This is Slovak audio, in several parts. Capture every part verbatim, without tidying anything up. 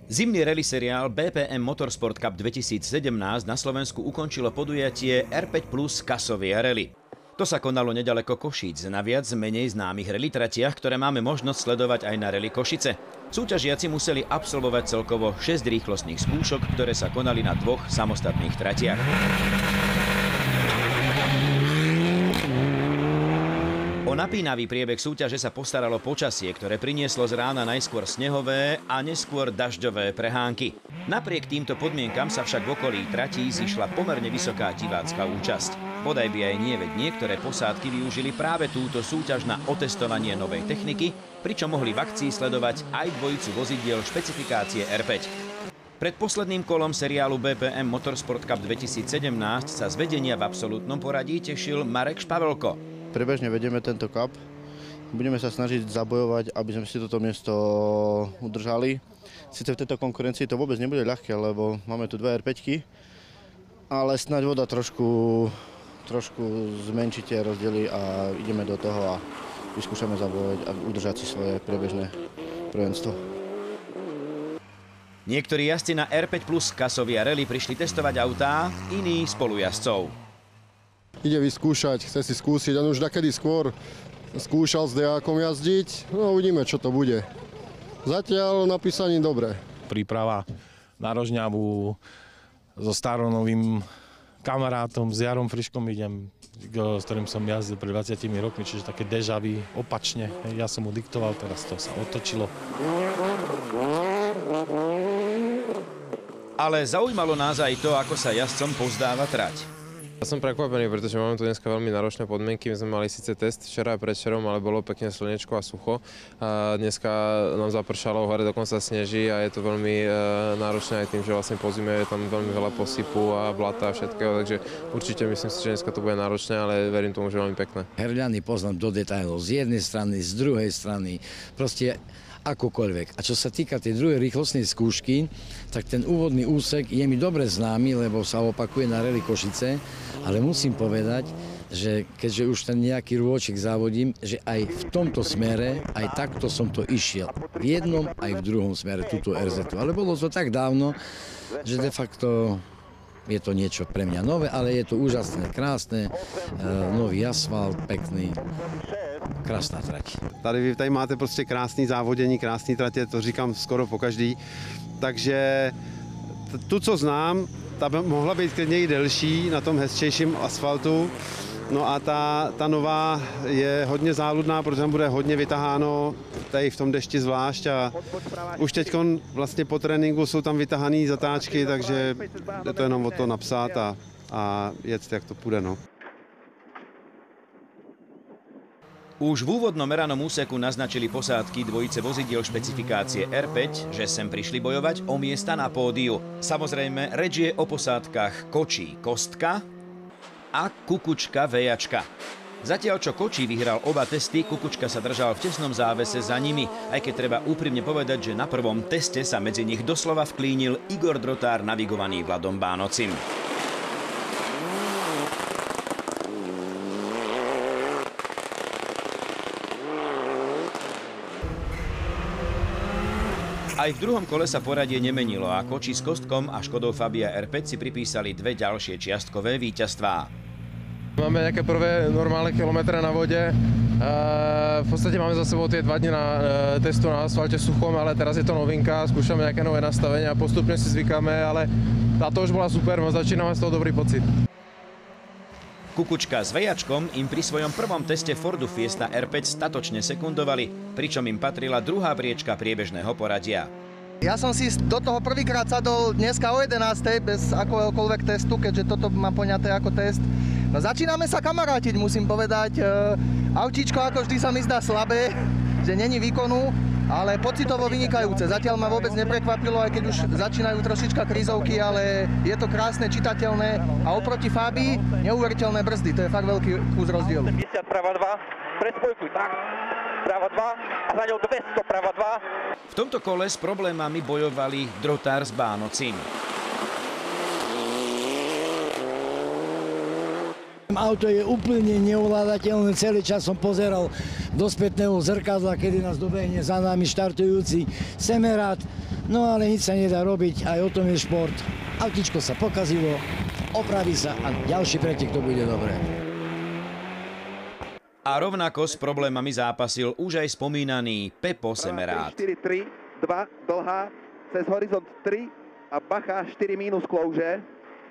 Zimný rally seriál bé pé em Motorsport Cup dvetisícsedemnásť na Slovensku ukončilo podujatie er päť plus Kasovia Rally. To sa konalo nedaleko Košíc, na viac menej známych rally tratiach, ktoré máme možnosť sledovať aj na rally Košice. Súťažiaci museli absolvovať celkovo šesť rýchlostných skúšok, ktoré sa konali na dvoch samostatných tratiach. O napínavý priebeh súťaže sa postaralo počasie, ktoré prinieslo z rána najskôr snehové a neskôr dažďové prehánky. Napriek týmto podmienkam sa však v okolí tratí zišla pomerne vysoká divácka účasť. Bodaj by aj nie, veď niektoré posádky využili práve túto súťaž na otestovanie novej techniky, pričom mohli v akcii sledovať aj dvojicu vozidiel špecifikácie er päť. Pred posledným kolom seriálu bé pé em Motorsport Cup dvetisícsedemnásť sa z vedenia v absolútnom poradí tešil Marek Špavelko. Prebežne vedieme tento cup. Budeme sa snažiť zabojovať, aby sme si toto miesto udržali. Sice v tejto konkurencii to vôbec nebude ľahké, lebo máme tu dve er päťky, ale snáď voda trošku, trošku zmenší tie rozdiely a ideme do toho a vyskúšame zabojovať a udržať si svoje prebežné prvenstvo. Niektorí jazdci na er päť plus Kasovia Rally prišli testovať autá, iní spolujazdcov. Ide vyskúšať, chce si skúsiť. On už nakedy skôr skúšal s dejákom jazdiť. No uvidíme, čo to bude. Zatiaľ na písaní dobre. Príprava na Rožňavu so staronovým kamarátom, s Jarom Friškom idem, s ktorým som jazdil pred dvadsiatimi rokmi, čiže také déjà vu, opačne. Ja som mu diktoval, teraz to sa otočilo. Ale zaujímalo nás aj to, ako sa jazdcom pozdáva trať. Ja som prekvapený, pretože máme tu dneska veľmi náročné podmienky. My sme mali síce test včera a predvčerom, ale bolo pekne slnečko a sucho. A dneska nám zapršalo, hore dokonca sneží a je to veľmi e, náročné aj tým, že vlastne po zime je tam veľmi veľa posypu a blata a všetkého, takže určite myslím si, že dneska to bude náročné, ale verím tomu, že veľmi pekné. Herľany poznám do detailov, z jednej strany, z druhej strany, proste akokoľvek. A čo sa týka tej druhej rýchlostnej skúšky, tak ten úvodný úsek je mi dobre známy, lebo sa opakuje na rally Košice, ale musím povedať, že keďže už ten nejaký rôčik závodím, že aj v tomto smere, aj takto som to išiel. V jednom, aj v druhom smere, túto er zetu. Ale bolo to tak dávno, že de facto je to niečo pre mňa nové, ale je to úžasné, krásne, nový asfalt, pekný. Krásná trať. Tady vy tady máte prostě krásný závodění, krásný tratě, to říkám skoro po každý. Takže tu, co znám, ta by mohla být klidně i delší na tom hezčejším asfaltu. No a ta, ta nová je hodně záludná, protože tam bude hodně vytaháno, tady v tom dešti zvlášť. A už teď vlastně po tréninku jsou tam vytahané zatáčky, takže je to jenom o to napsat a, a jet, jak to půjde. No. Už v úvodnom meranom úseku naznačili posádky dvojice vozidiel špecifikácie er päť, že sem prišli bojovať o miesta na pódiu. Samozrejme, reč je o posádkach Kočí Kostka a Kukučka Vejačka. Zatiaľ, čo Kočí vyhral oba testy, Kukučka sa držal v tesnom závese za nimi, aj keď treba úprimne povedať, že na prvom teste sa medzi nich doslova vklínil Igor Drotár navigovaný Vladom Bánocim. Aj v druhom kole sa poradie nemenilo a Kočí s Kostkom a Škodou Fabia er päť si pripísali dve ďalšie čiastkové víťazstvá. Máme nejaké prvé normálne kilometre na vode. V podstate máme za sebou tie dva dni na testu na asfalte suchom, ale teraz je to novinka, skúšame nejaké nové nastavenia, postupne si zvykáme, ale táto už bola super, začíname z toho dobrý pocit. Kukučka s Vejačkom im pri svojom prvom teste Fordu Fiesta er päť statočne sekundovali, pričom im patrila druhá priečka priebežného poradia. Ja som si do toho prvýkrát sadol dneska o jedenástej bez akohokoľvek testu, keďže toto mám poňaté ako test. No začíname sa kamarátiť, musím povedať. Autíčko ako vždy sa mi zdá slabé, že není výkonu, ale pocitovo vynikajúce. Zatiaľ ma vôbec neprekvapilo, aj keď už začínajú trošička krízovky, ale je to krásne, čitateľné a oproti Fabii neuveriteľné brzdy. To je fakt veľký kus rozdielu. päťdesiat prava dva, predspojkuj, tak, prava dva a za ňou dvesto prava dva. V tomto kole s problémami bojovali Drotár s Bánocim. Auto je úplne neovládateľné, celý čas som pozeral do spätného zrkadla, kedy nás dobehne za nami štartujúci Semerád. No ale nič sa nedá robiť, aj o tom je šport. Autíčko sa pokazilo, opraví sa a ďalší pretek to bude dobré. A rovnako s problémami zápasil už aj spomínaný Pepo Semerát. štyri tri dva, dlhá, cez horizont tri a bacha, štyri minus klouže.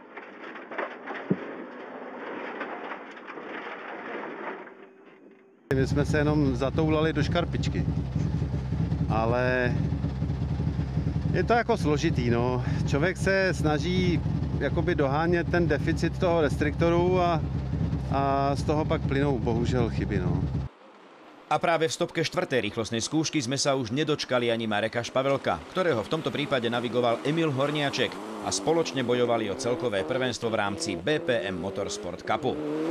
My jsme se jenom zatoulali do škarpičky, ale je to jako složitý, no. Člověk se snaží jakoby dohánět ten deficit toho restriktoru a, a z toho pak plynou bohužel chyby, no. A práve v stopke štvrtej rýchlostnej skúšky sme sa už nedočkali ani Mareka Špavelka, ktorého v tomto prípade navigoval Emil Horniaček a spoločne bojovali o celkové prvenstvo v rámci bé pé em Motorsport Cupu.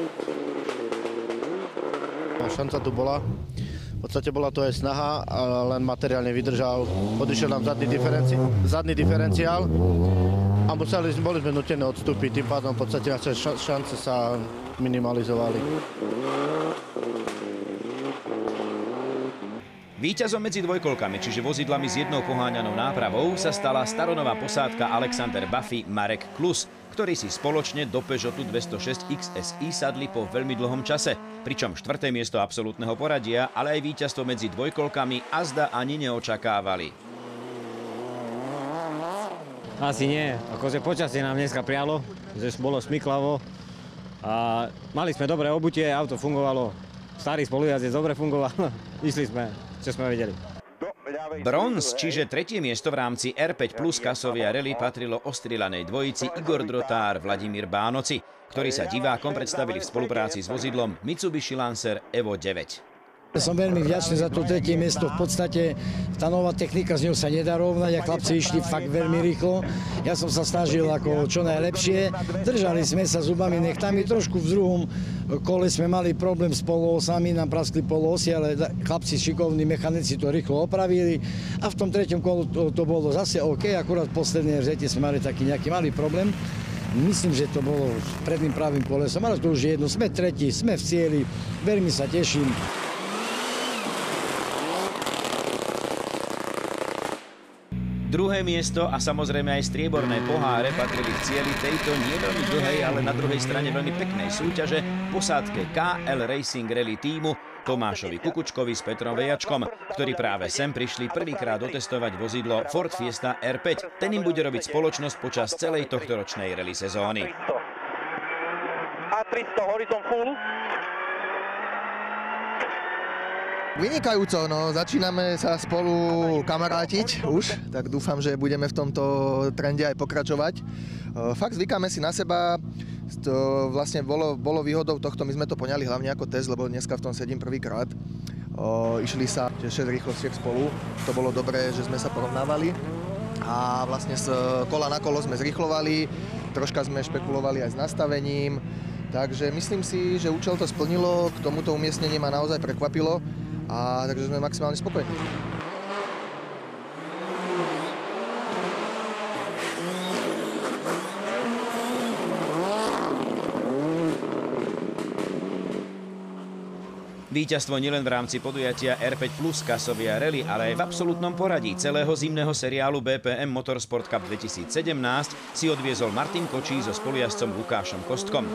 Šanca tu bola. V podstate bola to aj snaha, len materiálne vydržal. Odišiel nám zadný, diferenci- zadný diferenciál a museli, boli sme nutené odstúpiť. Tým pádom v podstate naše šance sa minimalizovali. Víťazom medzi dvojkolkami, čiže vozidlami s jednou poháňanou nápravou, sa stala staronová posádka Alexander Buffy Marek Klus, ktorí si spoločne do Peugeotu dvestošesť iks es í sadli po veľmi dlhom čase, pričom štvrté miesto absolútneho poradia, ale aj víťazstvo medzi dvojkolkami azda ani neočakávali. Asi nie, akože počasie nám dneska prialo, že bolo šmiklavo a mali sme dobré obutie, auto fungovalo, starý spolujazdec dobre fungoval, išli sme, čo sme vedeli. Bronz, čiže tretie miesto v rámci er päť plus Casovia Rally patrilo ostrielanej dvojici Igor Drotár, Vladimír Bánoci, ktorí sa divákom predstavili v spolupráci s vozidlom Mitsubishi Lancer Evo deväť. Som veľmi vďačný za to tretie miesto. V podstate tá nová technika, z ňou sa nedá rovnať a chlapci išli fakt veľmi rýchlo. Ja som sa snažil ako čo najlepšie. Držali sme sa zubami nechtami. Trošku v druhom kole sme mali problém s poloosami, nám praskli poloosy, ale chlapci šikovní mechanici to rýchlo opravili. A v tom treťom kolu to, to bolo zase OK, akurát v poslednej vžete sme mali taký nejaký malý problém. Myslím, že to bolo predným pravým kolesom, ale to už je jedno. Sme tretí, sme v cieli, veľmi sa teším. Druhé miesto a samozrejme aj strieborné poháre patrili v cieli tejto nie veľmi dlhej, ale na druhej strane veľmi peknej súťaže posádke ká el Racing Rally týmu Tomášovi Kukučkovi s Petrom Vejačkom, ktorí práve sem prišli prvýkrát otestovať vozidlo Ford Fiesta er päť. Ten im bude robiť spoločnosť počas celej tohtoročnej rally sezóny. á tristo Horizon Full. Vynikajúco, no začíname sa spolu kamarátiť už, tak dúfam, že budeme v tomto trende aj pokračovať. Fakt zvykáme si na seba, to vlastne bolo, bolo výhodou tohto, my sme to poňali hlavne ako test, lebo dneska v tom sedím prvýkrát. Išli sa šesť rýchlostiek spolu, to bolo dobré, že sme sa porovnávali a vlastne z kola na kolo sme zrýchlovali, troška sme špekulovali aj s nastavením, takže myslím si, že účel to splnilo, k tomuto umiestnenie ma naozaj prekvapilo. A takže sme maximálne spokojní. Víťazstvo nielen v rámci podujatia er päť plus Casovia Rally, ale aj v absolútnom poradí celého zimného seriálu bé pé em Motorsport Cup dvetisícsedemnásť si odviezol Martin Kočí so spolujazdcom Lukášom Kostkom.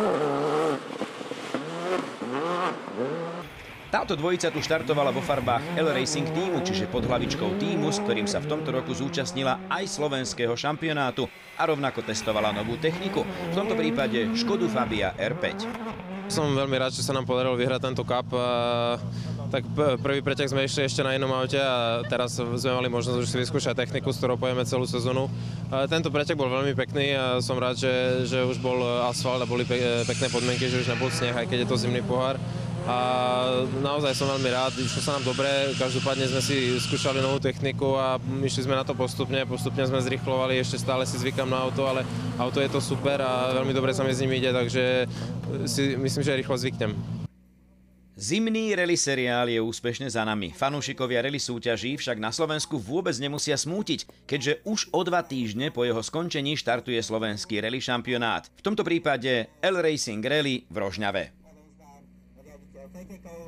Táto dvojica tu štartovala vo farbách el Racing týmu, čiže pod hlavičkou týmu, s ktorým sa v tomto roku zúčastnila aj slovenského šampionátu a rovnako testovala novú techniku, v tomto prípade Škodu Fabia er päť. Som veľmi rád, že sa nám podarilo vyhrať tento cup. Tak prvý pretek sme išli ešte na inom aute a teraz sme mali možnosť už si vyskúšať techniku, s ktorou pojeme celú sezónu. Tento pretek bol veľmi pekný a som rád, že, že už bol asfalt a boli pekné podmienky, že už nebol sneh, aj keď je to zimný pohár. A naozaj som veľmi rád, išlo sa nám dobre, každopádne sme si skúšali novú techniku a išli sme na to postupne, postupne sme zrýchlovali, ešte stále si zvykám na auto, ale auto je to super a veľmi dobre sa mi s ním ide, takže si myslím, že rýchlo zvyknem. Zimný rally seriál je úspešne za nami. Fanúšikovia rally súťaží však na Slovensku vôbec nemusia smútiť, keďže už o dva týždne po jeho skončení štartuje slovenský rally šampionát. V tomto prípade el Racing Rally v Rožňave.